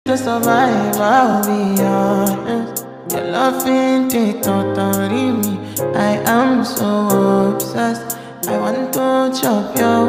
To survive, I'll be honest. Your love ain't it, totally me. I am so obsessed. I want to chop your